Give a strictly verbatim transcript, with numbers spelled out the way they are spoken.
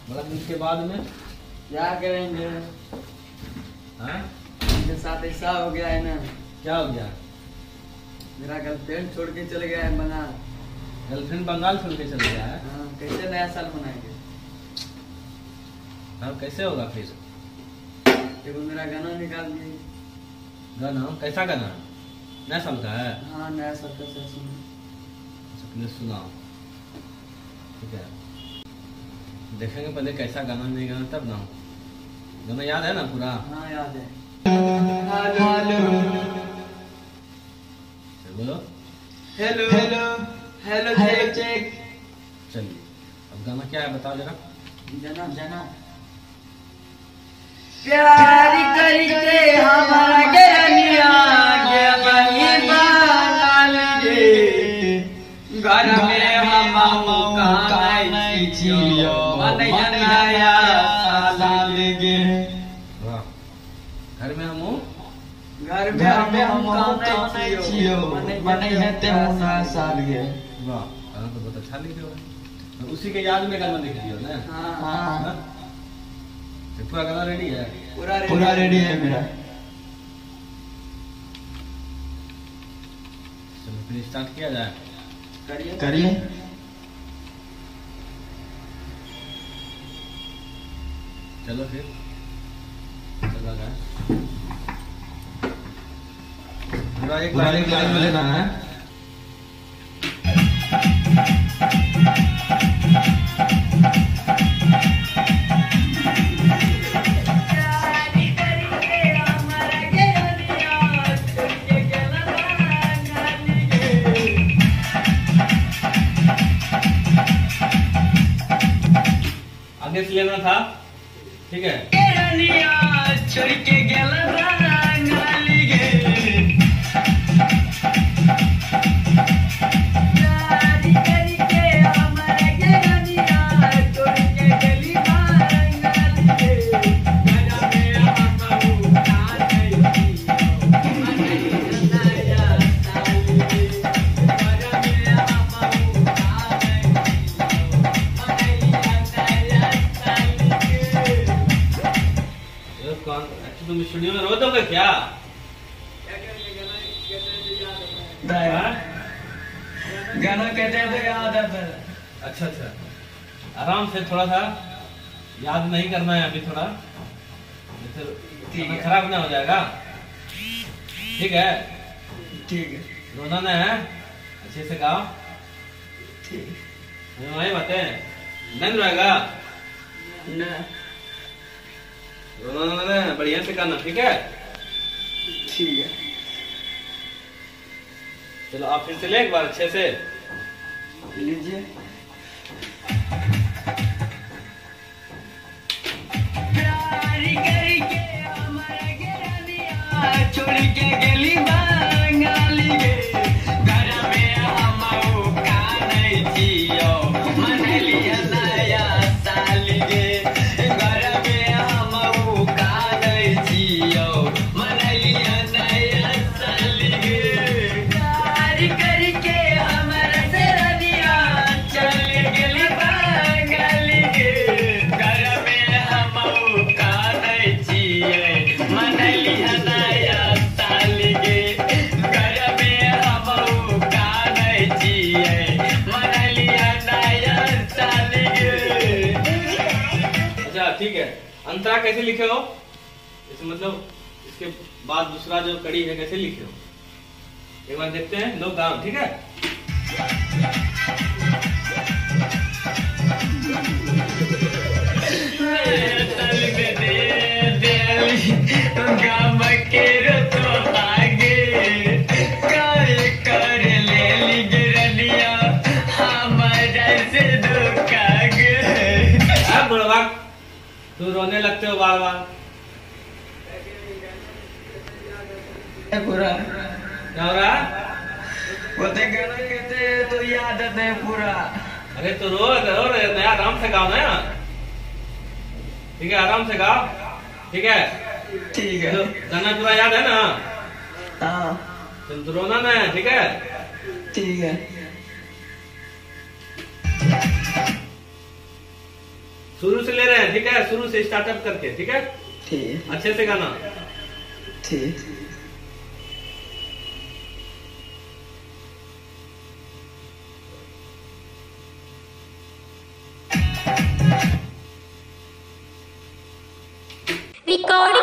मतलब इसके बाद में क्या करेंगे? हाँ मेरे साथ ऐसा हो गया है ना। क्या हो गया? मेरा गर्लफ्रेंड छोड़ के चले गया है बंगाल। गर्लफ्रेंड बंगाल छोड़ के चले गया है? हाँ, कैसे नया साल मनाएंगे? अब कैसे होगा फिर? देखो मेरा गाना निकाल दिए। गाना कैसा गाना? नया साल का है? हाँ नया साल का से सुनो। अच्छा पहले सुनाओ, ठीक है? देखेंगे पहले कैसा गाना नहीं गाना तब ना। गाना याद है ना पूरा? हाँ याद है। बोलो hello hello hello check check. चलिए अब गाना क्या है बताओ जरा। जना जना प्यार करके हमारा गनिया गया बंगाल गे। घर में हम कहाँ नहीं छियो मन नया साल गे। वाह, घर में हम घर में हम कहाँ नहीं छियो मन नया साल गे। वाह, गाना तो बहुत अच्छा लिखे हो। तो उसी के याद में गाना लिख दियो ना? हाँ हाँ हाँ? तो पूरा गाना रेडी है? पूरा पूरा रेडी है मेरा। चलो फिर स्टार्ट किया जाए। करिए करिए। चलो फिर चला जाए। पूरा एक पूरा एक लाइन में लेना है। आगे से लेना था, ठीक है? छोड़ के गेला रंगाली गे। शादी करके हमारा गनिया छोड़ के गेली बंगाल गे। घर में हम कहाँ नहीं छियो मन नया साल गे। घर में हम कहाँ नहीं छियो मन नया साल गे। ये कौन? अच्छा तुम स्टूडियो में रो दोगे क्या? हाँ? गाना कहते हैं तो याद आता है। अच्छा अच्छा, आराम से थोड़ा सा याद नहीं करना है अभी थोड़ा, नहीं तो गाना खराब ना हो जाएगा। ठीक है? ठीक है रोना ना है, अच्छे से गाओ। ठीक मैं वही बातें नहीं रहेगा। ना रोना ना है, बढ़िया से गाना, ठीक है? ठीक है। चलो आप फिर से ले एक बार अच्छे से। लीजिए। प्यार करके हमारा गनिया छोड़ के गेली बंगाल गे। घर में हम कहाँ नहीं छियो मन लिया नया साल गे। घर में हम कहाँ नहीं छियो मन लिया नया साल गे। प्यार करके हमारा सरनिया चल गेली बंगाल गे। घर में हम कहाँ नहीं छियो मन लिया नया साल गे। घर में हम कहाँ नहीं छियो मन लिया नया साल गे। अच्छा ठीक है, अंतरा कैसे लिखे हो? इस मतलब इसके बाद दूसरा जो कड़ी है कैसे लिखे हो? एक बार देखते हैं लोग गाओ, ठीक है? तल में दे देवी गाम के रतो आगे। कर कर ले ली गिरनिया हमारा से धोखा गे। अब बुढ़वा तू रोने लगते हो बार बार। पूरा क्या हो रहा? वो तो गाना कहते हैं तो याद आता है पूरा। अरे तो रो रो रो नया आराम से गाओ ना, ठीक है? आराम से गाओ, ठीक है? ठीक है। तो गाना पूरा याद है ना? हाँ तुम तो रोना ना है, ठीक है? ठीक है। शुरू से ले रहे हैं, ठीक है, शुरू से स्टार्टअप करके, ठीक है, ठीक अच्छे से गाना। ठीक। Record